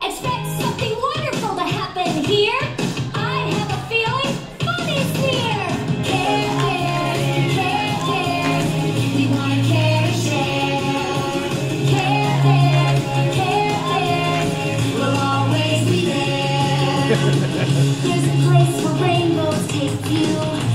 Expect something wonderful to happen here. I have a feeling fun is near. Care Bears, Care Bears, we want to care and share. Care Bears, we'll always be there. There's a place where rainbows take you.